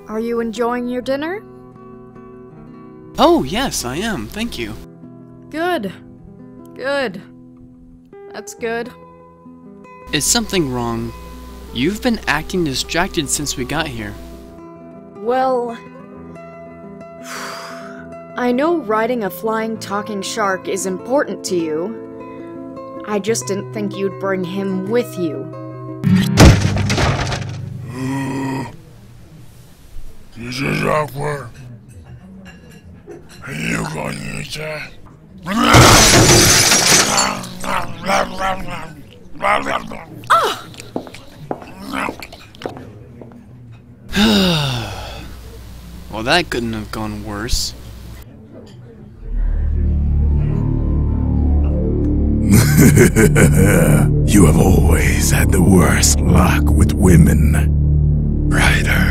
Are you enjoying your dinner? Oh, yes, I am. Thank you. Good. Good. That's good. Is something wrong? You've been acting distracted since we got here. Well, I know riding a flying talking shark is important to you. I just didn't think you'd bring him with you. This is awkward. Are you going to eat that? Well, that couldn't have gone worse. You have always had the worst luck with women, Ryder.